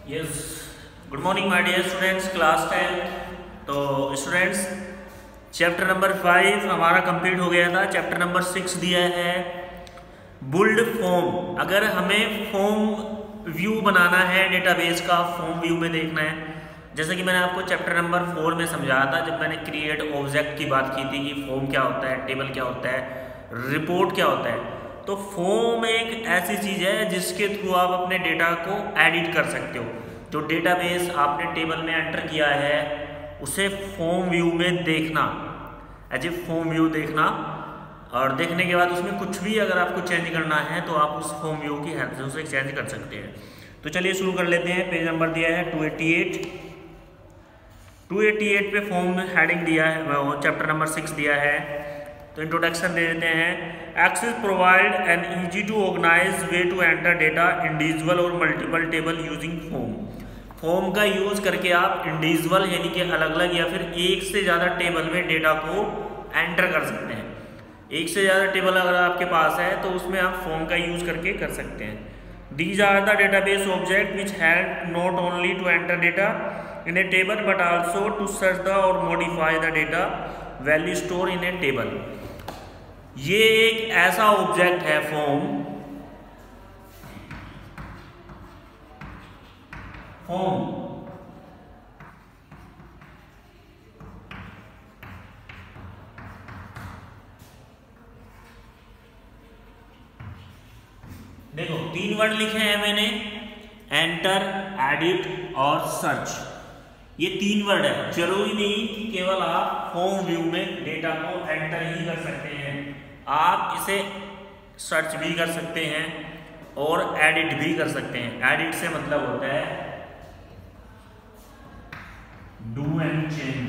Yes, good morning my dear students, class 10। तो students, chapter number 5 हमारा complete हो गया था। चैप्टर नंबर 6 दिया है बुल्ड फॉर्म। अगर हमें फॉर्म व्यू बनाना है डेटाबेस का, फॉर्म व्यू में देखना है, जैसे कि मैंने आपको चैप्टर नंबर 4 में समझाया था जब मैंने क्रिएट ऑब्जेक्ट की बात की थी कि फॉर्म क्या होता है, टेबल क्या होता है, रिपोर्ट क्या होता है। तो फॉर्म एक ऐसी चीज़ है जिसके थ्रू आप अपने डेटा को एडिट कर सकते हो। जो डेटाबेस आपने टेबल में एंटर किया है उसे फॉर्म व्यू में देखना, एज ए फॉर्म व्यू देखना, और देखने के बाद उसमें कुछ भी अगर आपको चेंज करना है तो आप उस फॉर्म व्यू की हेल्प से उसे चेंज कर सकते हैं। तो चलिए शुरू कर लेते हैं। पेज नंबर दिया है 288 पे फॉर्म हेडिंग दिया है, वो चैप्टर नंबर 6 दिया है। तो इंट्रोडक्शन दे देते हैं। Access provide an easy to organise way to enter data individual और multiple table using form. Form का यूज करके आप इंडिविजुअल यानी कि अलग अलग या फिर एक से ज़्यादा टेबल में डेटा को एंटर कर सकते हैं। एक से ज़्यादा टेबल अगर आपके पास है तो उसमें आप फॉर्म का यूज करके कर सकते हैं। These are the database objects which help not only to enter data in a table but also to search the or modify the data value stored in a table। ये एक ऐसा object है form. देखो, 3 word लिखे हैं मैंने, enter, edit और search. ये 3 वर्ड है। जरूरी नहीं कि केवल आप फॉर्म व्यू में डेटा को एंटर ही कर सकते हैं, आप इसे सर्च भी कर सकते हैं और एडिट भी कर सकते हैं। एडिट से मतलब होता है डू एंड चेंज।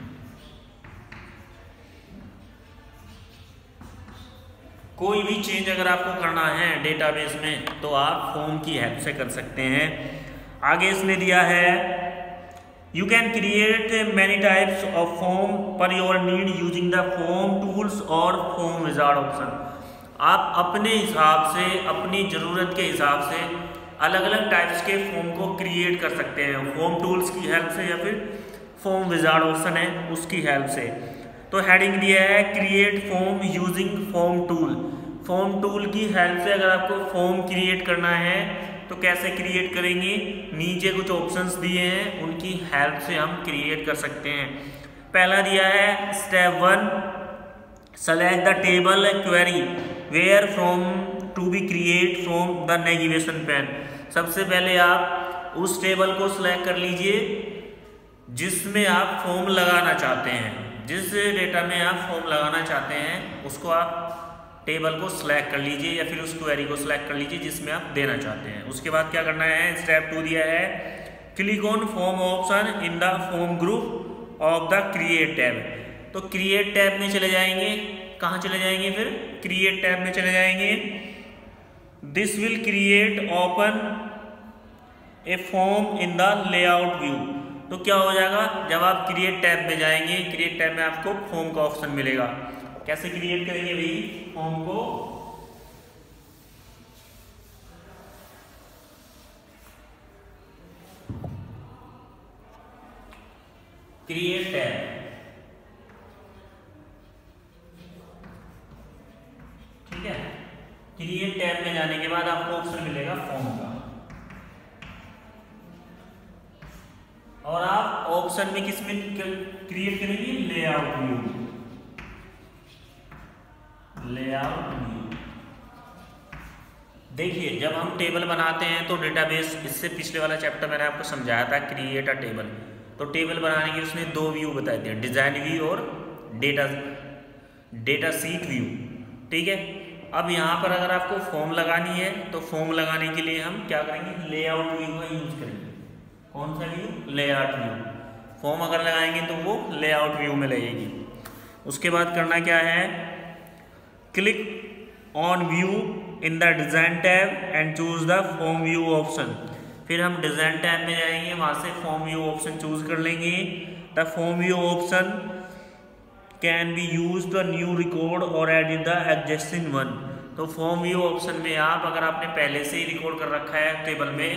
कोई भी चेंज अगर आपको करना है डेटाबेस में तो आप फॉर्म की हेल्प से कर सकते हैं। आगे इसने दिया है you can create many types of form per your need using the form tools और फॉर्म विजार्ड ऑप्शन। आप अपने हिसाब से, अपनी ज़रूरत के हिसाब से अलग अलग टाइप्स के फॉर्म को क्रिएट कर सकते हैं, फॉर्म टूल्स की हेल्प से या फिर फॉर्म विजार्ड ऑप्शन है उसकी हेल्प से। तो हेडिंग दिया है create form using form tool. Form tool की हेल्प से अगर आपको फॉर्म क्रिएट करना है तो कैसे क्रिएट करेंगे, नीचे कुछ ऑप्शंस दिए हैं उनकी हेल्प से हम क्रिएट कर सकते हैं। पहला दिया है step 1, select the table query where from to be create from the navigation pane. सबसे पहले आप उस टेबल को सिलेक्ट कर लीजिए जिसमें आप फॉर्म लगाना चाहते हैं। जिस डेटा में आप फॉर्म लगाना चाहते हैं उसको आप टेबल को सिलेक्ट कर लीजिए या फिर उस क्वेरी को सिलेक्ट कर लीजिए जिसमें आप देना चाहते हैं। उसके बाद क्या करना है, स्टेप 2 दिया है click on form option in the form group of the create tab. तो क्रिएट टैब में चले जाएंगे। कहाँ चले जाएंगे, फिर क्रिएट टैब में चले जाएंगे। This will create open a form in the layout view. तो क्या हो जाएगा, जब आप क्रिएट टैब में जाएंगे, क्रिएट टैब में आपको फॉर्म का ऑप्शन मिलेगा। कैसे क्रिएट करेंगे भाई फॉर्म को, क्रिएट टैब, ठीक है। क्रिएट टैब में जाने के बाद आपको ऑप्शन मिलेगा फॉर्म का, और आप ऑप्शन में किस में क्रिएट करेंगे, लेआउट व्यू। लेआउट व्यू देखिए, जब हम टेबल बनाते हैं तो डेटाबेस, इससे पिछले वाला चैप्टर मैंने आपको समझाया था क्रिएट अ टेबल। तो टेबल बनाने के उसने 2 व्यू बताए थे, डिजाइन व्यू और डेटा सीट व्यू, ठीक है। अब यहाँ पर अगर आपको फॉर्म लगानी है तो फॉर्म लगाने के लिए हम क्या करेंगे, लेआउट व्यू का यूज करेंगे। कौन सा व्यू, लेआउट व्यू। फॉर्म अगर लगाएंगे तो वो लेआउट व्यू में लगेगी। उसके बाद करना क्या है, click on view in the design tab and choose the form view option. फिर हम डिजाइन टैब में जाएंगे, वहां से फॉर्म व्यू ऑप्शन चूज कर लेंगे। The form view option can be use the new record और एडिट द एग्जिस्टिंग वन। तो फॉर्म व्यू ऑप्शन में आप, अगर आपने पहले से ही रिकॉर्ड कर रखा है टेबल में,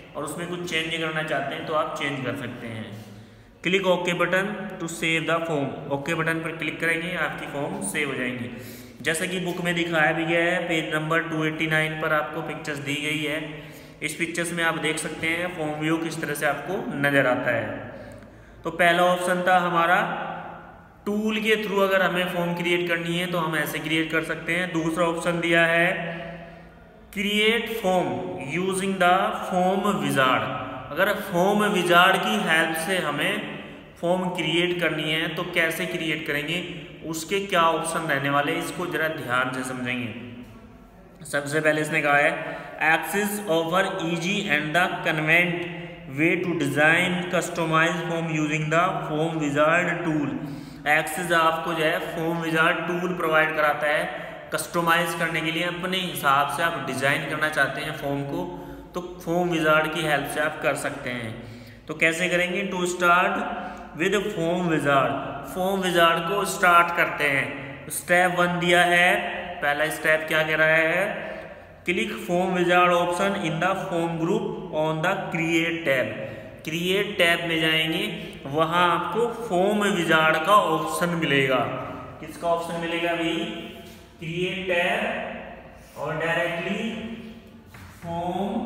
और उसमें कुछ चेंज करना चाहते हैं तो आप चेंज कर सकते हैं। Click okay button to save the form. Okay button पर क्लिक करेंगे, आपकी फॉर्म सेव हो जाएंगी। जैसा कि बुक में दिखाया भी गया है, पेज नंबर 289 पर आपको पिक्चर्स दी गई है। इस पिक्चर्स में आप देख सकते हैं फॉर्म व्यू किस तरह से आपको नज़र आता है। तो पहला ऑप्शन था हमारा टूल के थ्रू अगर हमें फॉर्म क्रिएट करनी है तो हम ऐसे क्रिएट कर सकते हैं। दूसरा ऑप्शन दिया है create form using the form wizard. अगर फॉर्म विजार्ड की हेल्प से हमें फॉर्म क्रिएट करनी है तो कैसे क्रिएट करेंगे, उसके क्या ऑप्शन रहने वाले, इसको जरा ध्यान से समझेंगे। सबसे पहले इसने कहा है access over easy and the convenient way to design customise form using the form wizard tool. Access आपको जो है फॉर्म विजार्ड टूल प्रोवाइड कराता है कस्टमाइज करने के लिए। अपने हिसाब से आप डिजाइन करना चाहते हैं फॉर्म को तो फॉर्म विजार्ड की हेल्प से आप कर सकते हैं। तो कैसे करेंगे, to start with form wizard. Form wizard को स्टार्ट करते हैं। स्टेप 1 दिया है, पहला स्टेप क्या कह रहा है, click form wizard option in the form group on the create tab. Create tab में जाएंगे, वहां आपको फॉर्म विजार्ड का ऑप्शन मिलेगा। किसका ऑप्शन मिलेगा भाई, क्रिएट टैब और डायरेक्टली फॉर्म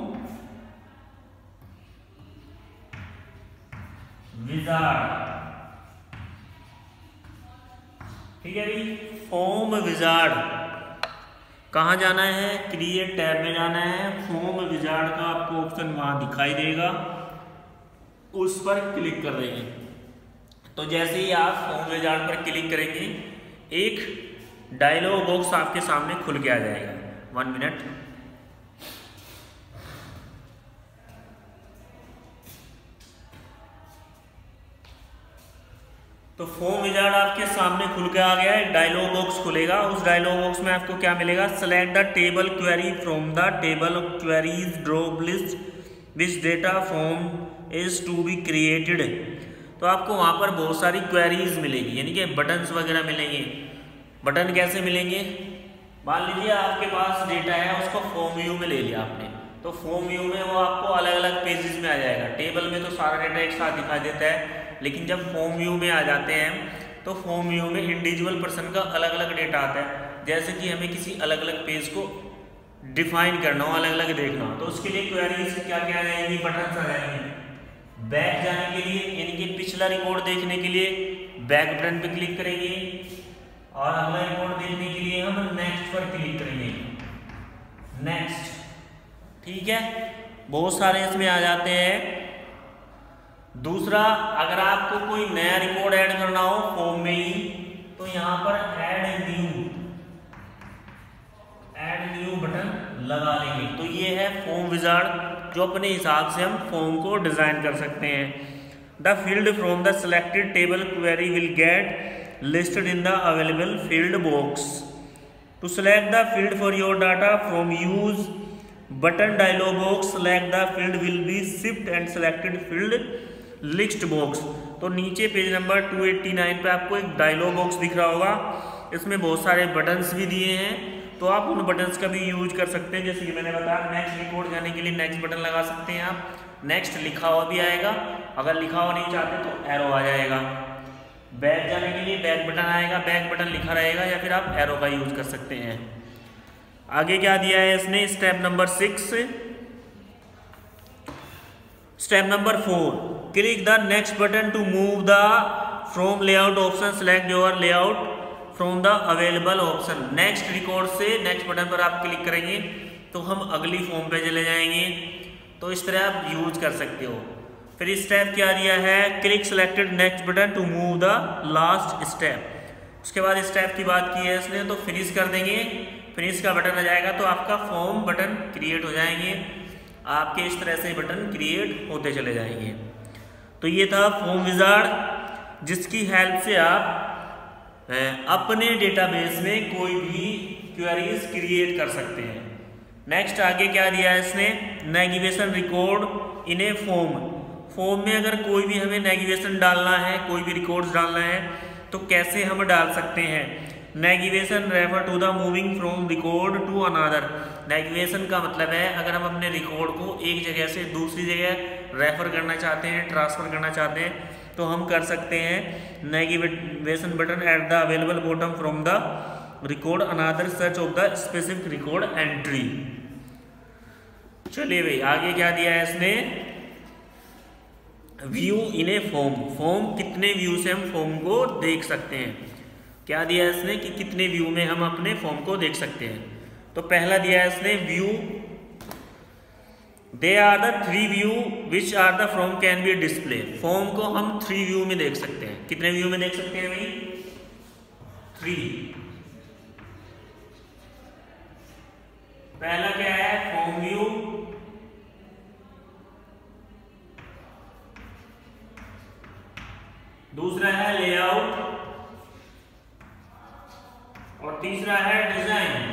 विजार्ड। ठीक है भाई, फॉर्म विजार्ड कहाँ जाना है, क्रिएट टैब में जाना है। फॉर्म विजार्ड का आपको ऑप्शन वहां दिखाई देगा, उस पर क्लिक कर देंगे। तो जैसे ही आप फॉर्म विजार्ड पर क्लिक करेंगे एक डायलॉग बॉक्स आपके सामने खुल के आ जाएगा। 1 मिनट। तो फॉर्म विजार्ड आपके सामने खुल के आ गया है, डायलॉग बॉक्स खुलेगा। उस डायलॉग बॉक्स में आपको क्या मिलेगा, select the table query from the table of queries drop list which data form is to be created. तो आपको वहां पर बहुत सारी क्वेरीज मिलेगी, यानी कि बटन्स वगैरह मिलेंगे। बटन कैसे मिलेंगे, मान लीजिए आपके पास डेटा है, उसको फॉर्म व्यू में ले लिया आपने, तो फॉर्म व्यू में वो आपको अलग अलग पेजेस में आ जाएगा। टेबल में तो सारा डेटा एक साथ दिखाई देता है, लेकिन जब फॉर्म व्यू में आ जाते हैं तो फॉर्म व्यू में इंडिविजुअल पर्सन का अलग अलग डेटा आता है। जैसे कि हमें किसी अलग अलग पेज को डिफाइन करना हो, अलग अलग देखना हो, तो उसके लिए क्वेरीज क्या क्या आ जाएंगी, बटन आ जाएंगे। बैक जाने के लिए, यानी कि पिछला रिकॉर्ड देखने के लिए बैक बटन पे क्लिक करेंगे, और अगला रिकॉर्ड देखने के लिए हम नेक्स्ट पर क्लिक करेंगे, नेक्स्ट। ठीक है, बहुत सारे इसमें आ जाते हैं। दूसरा, अगर आपको कोई नया रिकॉर्ड ऐड करना हो फॉर्म में ही, तो यहां पर ऐड न्यू बटन लगा लेंगे। तो ये है फॉर्म विजार्ड, जो अपने हिसाब से हम फॉर्म को डिजाइन कर सकते हैं। The field from the selected table query will get listed in the available field box. To select the field for your data from use button dialog box, select the field will be shift and selected field list box. तो नीचे page number 289 पे आपको एक dialogue box दिख रहा होगा, इसमें बहुत सारे बटन्स भी दिए हैं, तो आप उन बटन्स का भी यूज कर सकते हैं। जैसे कि मैंने बताया, नेक्स्ट रिकॉर्ड जाने के लिए नेक्स्ट बटन लगा सकते हैं आप, नेक्स्ट लिखा हुआ भी आएगा, अगर लिखा हुआ नहीं चाहते तो एरो आ जाएगा। बैक जाने के लिए बैक बटन आएगा, बैक बटन लिखा रहेगा, या फिर आप एरो का यूज कर सकते हैं। आगे क्या दिया है इसने, step number 6। Step number 4, click the next button to move the from layout option, select your layout from the available option. Next record से नेक्स्ट बटन पर आप क्लिक करेंगे तो हम अगली फॉर्म पे चले जाएंगे। तो इस तरह आप यूज कर सकते हो। फिर स्टेप क्या दिया है, click selected next button to move the last step. उसके बाद स्टेप की बात की है इसने, तो फिनिश कर देंगे, फिनिश का बटन आ जाएगा, तो आपका फॉर्म बटन क्रिएट हो जाएंगे। आपके इस तरह से बटन क्रिएट होते चले जाएंगे। तो ये था फॉर्म विजार्ड, जिसकी हेल्प से आप अपने डेटाबेस में कोई भी क्वेरीज क्रिएट कर सकते हैं। नेक्स्ट आगे क्या दिया है इसने, navigation record in a form. Form में अगर कोई भी हमें नेविगेशन डालना है, कोई भी रिकॉर्ड्स डालना है, तो कैसे हम डाल सकते हैं। Navigation refer to the moving from record to another. Navigation का मतलब है अगर हम अपने रिकॉर्ड को एक जगह से दूसरी जगह रेफर करना चाहते हैं, ट्रांसफर करना चाहते हैं, तो हम कर सकते हैं navigation button at the available bottom from the record another search of the specific record entry. चलिए भाई आगे क्या दिया है इसने, view in a form. Form कितने व्यू से हम फॉर्म को देख सकते हैं, क्या दिया है इसने कि कितने व्यू में हम अपने फॉर्म को देख सकते हैं। तो पहला दिया है इसने view, they are the 3 view which are the form can be display. Form को हम 3 व्यू में देख सकते हैं। कितने व्यू में देख सकते हैं भाई, 3। पहला क्या है, फॉर्म व्यू, दूसरा है लेआउट और तीसरा है डिजाइन।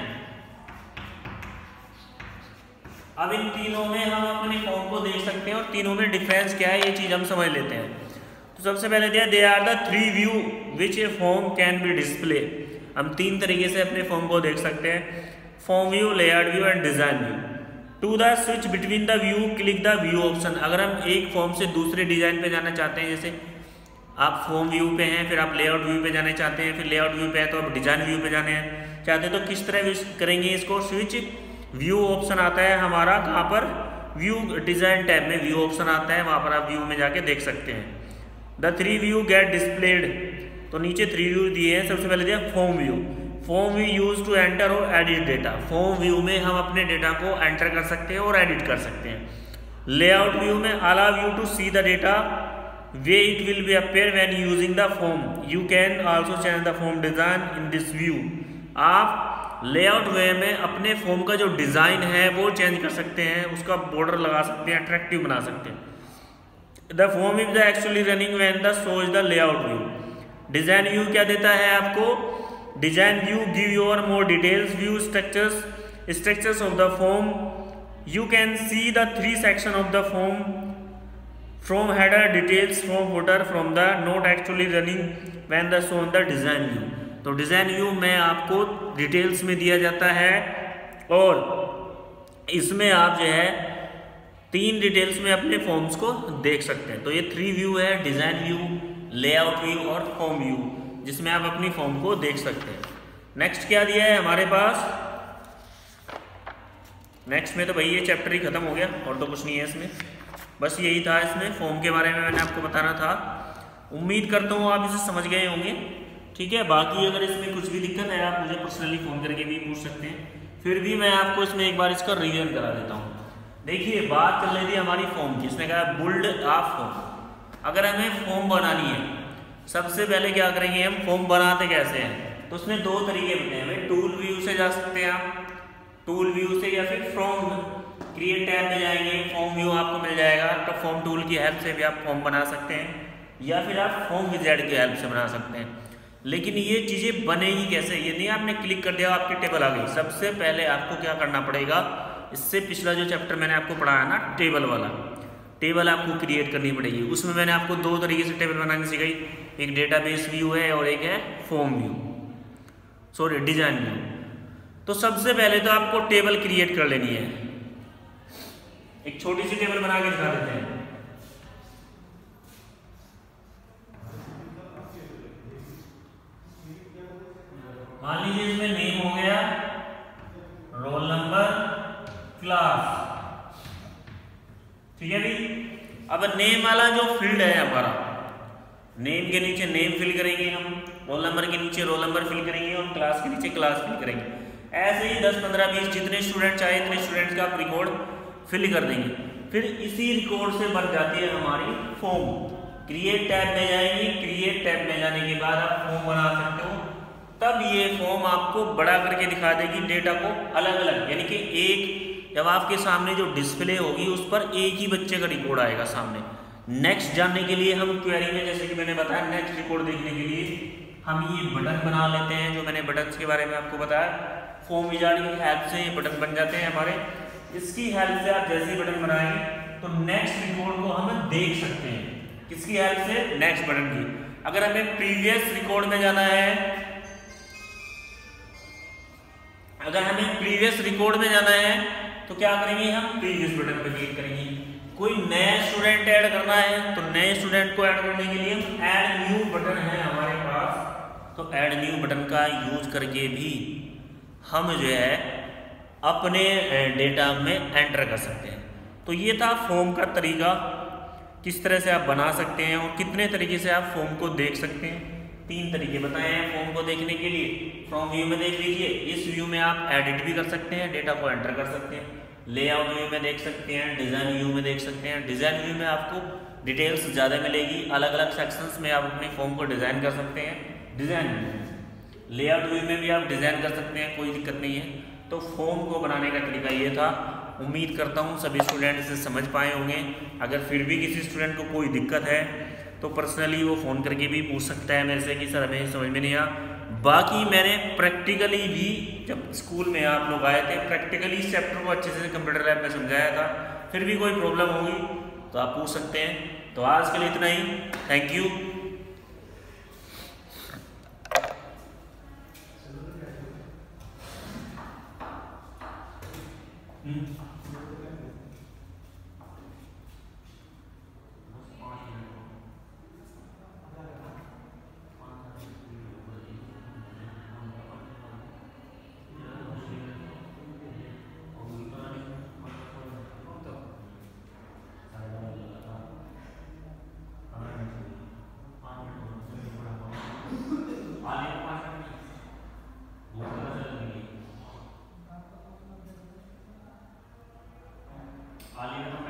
अब इन तीनों में हम अपने फॉर्म को देख सकते हैं और तीनों में डिफरेंस क्या है ये चीज हम समझ लेते हैं। तो सबसे पहले दिया they are the 3 view which a form can be display. हम 3 तरीके से अपने फॉर्म को देख सकते हैं, form view, layout view and design view. To the switch between the view click the view option. अगर हम एक फॉर्म से दूसरे डिजाइन पे जाना चाहते हैं, जैसे आप फॉर्म व्यू पे हैं, फिर आप लेआउट व्यू पे जाना चाहते हैं, फिर लेआउट व्यू पे हैं तो आप डिजाइन व्यू पे जाने हैं चाहते हैं, तो किस तरह करेंगे इसको, स्विच व्यू ऑप्शन आता है हमारा, कहाँ पर, व्यू डिजाइन टैब में व्यू ऑप्शन आता है, वहाँ पर आप व्यू में जाके देख सकते हैं। द 3 व्यू गेट डिस्प्लेड, तो नीचे 3 व्यू दिए हैं। सबसे पहले दिया form view. Form view use to enter और एडिट डेटा। फॉर्म व्यू में हम अपने डेटा को एंटर कर सकते हैं और एडिट कर सकते हैं। लेआउट व्यू में allow you to see the data way it will be appear when using the form, you can also change the form design in this view. आप लेआउट वे में अपने फॉर्म का जो design है वो change कर सकते हैं, उसका बॉर्डर लगा सकते हैं, अट्रैक्टिव बना सकते हैं। The form is the actually running when the show is the layout view. Design view क्या देता है आपको, design view give your more details view structures of the form. You can see the 3 section of the form from header, details from footer, from the note actually running when the show in the design view. तो design view में आपको details में दिया जाता है और इसमें आप जो है 3 डिटेल्स में अपने फॉर्म्स को देख सकते हैं। तो ये 3 व्यू है, डिजाइन व्यू, लेआउट व्यू और फॉर्म व्यू, जिसमें आप अपनी फॉर्म को देख सकते हैं। नेक्स्ट क्या दिया है हमारे पास, नेक्स्ट में तो भाई ये चैप्टर ही खत्म हो गया और तो कुछ नहीं है इसमें, बस यही था इसमें फॉर्म के बारे में मैंने आपको बताना था। उम्मीद करता हूँ आप इसे समझ गए होंगे, ठीक है। बाकी अगर इसमें कुछ भी दिक्कत है आप मुझे पर्सनली फ़ोन करके भी पूछ सकते हैं, फिर भी मैं आपको इसमें एक बार इसका रिवीजन करा देता हूँ। देखिए बात चल रही थी हमारी फॉर्म की, इसने कहा बिल्ड अ फॉर्म। अगर हमें फॉर्म बनानी है, सबसे पहले क्या करेंगे, हम फॉर्म बनाते कैसे हैं, तो उसने 2 तरीके बताए हैं। टूल व्यू से जा सकते हैं आप, टूल व्यू से, या फिर फ्रॉम क्रिएट टैब में जाएंगे, फॉर्म व्यू आपको मिल जाएगा, तो फॉर्म टूल की हेल्प से भी आप फॉर्म बना सकते हैं, या फिर आप फॉर्म विजेट की हेल्प से बना सकते हैं। लेकिन ये चीज़ें बनेगी कैसे, ये नहीं आपने क्लिक कर दिया आपकी टेबल आ गई। सबसे पहले आपको क्या करना पड़ेगा, इससे पिछला जो चैप्टर मैंने आपको पढ़ाया ना टेबल वाला, टेबल आपको क्रिएट करनी पड़ेगी। उसमें मैंने आपको 2 तरीके से टेबल बनानी सिखाई, एक डेटाबेस व्यू है और एक है form view, sorry design view. तो सबसे पहले तो आपको टेबल क्रिएट कर लेनी है। एक छोटी सी टेबल बना के दिखा देते हैं। मान लीजिए इसमें नेम हो गया, रोल नंबर, क्लास, ठीक है भाई। अब नेम वाला जो फील्ड है हमारा, नेम के नीचे नेम फिल करेंगे हम, रोल नंबर के नीचे रोल नंबर फिल करेंगे और क्लास के नीचे क्लास फिल करेंगे। ऐसे ही 10, 15, 20 जितने स्टूडेंट चाहे इतने स्टूडेंट्स का आप रिकॉर्ड फिल कर देंगे। फिर इसी रिकॉर्ड से बन जाती है हमारी फॉर्म। क्रिएट टैब में जाएंगे, क्रिएट टैब में जाने के बाद आप फॉर्म बना सकते हो। तब ये फॉर्म आपको बड़ा करके दिखा देगी डेटा को अलग अलग, यानी कि एक जब आपके सामने जो डिस्प्ले होगी उस पर एक ही बच्चे का रिकॉर्ड आएगा सामने। नेक्स्ट जानने के लिए हम क्वेरी में, जैसे कि मैंने बताया, नेक्स्ट रिकॉर्ड देखने के लिए हम ये बटन बना लेते हैं, जो मैंने बटन के बारे में आपको बताया। फॉर्म विजार्ड की हेल्प से ये बटन बन जाते हैं हमारे। इसकी हेल्प से आप जैसे ही बटन बनाएंगे तो नेक्स्ट रिकॉर्ड को हम देख सकते हैं। किसकी हेल्प से, नेक्स्ट बटन की। अगर हमें प्रीवियस रिकॉर्ड में जाना है अगर हमें प्रीवियस रिकॉर्ड में जाना है तो क्या करेंगे, हम प्रीवियस बटन पर क्लिक करेंगे। कोई नया स्टूडेंट ऐड करना है तो नए स्टूडेंट को ऐड करने के लिए ऐड न्यू बटन है हमारे पास, तो ऐड न्यू बटन का यूज करके भी हम जो है अपने डेटा में एंटर कर सकते हैं। तो ये था फॉर्म का तरीका, किस तरह से आप बना सकते हैं और कितने तरीके से आप फॉर्म को देख सकते हैं। 3 तरीके बताए हैं फॉर्म को देखने के लिए। फ्रॉम व्यू में देख लीजिए, इस व्यू में आप एडिट भी कर सकते हैं, डेटा को एंटर कर सकते हैं। लेआउट व्यू में देख सकते हैं, डिज़ाइन व्यू में देख सकते हैं। डिज़ाइन व्यू में आपको डिटेल्स ज़्यादा मिलेगी, अलग अलग सेक्शंस में आप अपने फॉर्म को डिज़ाइन कर सकते हैं डिज़ाइन व्यू। लेआउट व्यू में भी आप डिज़ाइन कर सकते हैं, कोई दिक्कत नहीं है। तो फॉर्म को बनाने का तरीका ये था। उम्मीद करता हूँ सभी स्टूडेंट इसे समझ पाए होंगे। अगर फिर भी किसी स्टूडेंट को कोई दिक्कत है तो पर्सनली वो फ़ोन करके भी पूछ सकता है मेरे से कि सर हमें समझ में नहीं आया। बाकी मैंने प्रैक्टिकली भी, जब स्कूल में आप लोग आए थे, प्रैक्टिकली इस चैप्टर को अच्छे से कंप्यूटर लैब में समझाया था। फिर भी कोई प्रॉब्लम होगी तो आप पूछ सकते हैं। तो आज के लिए इतना ही, थैंक यू। आलिया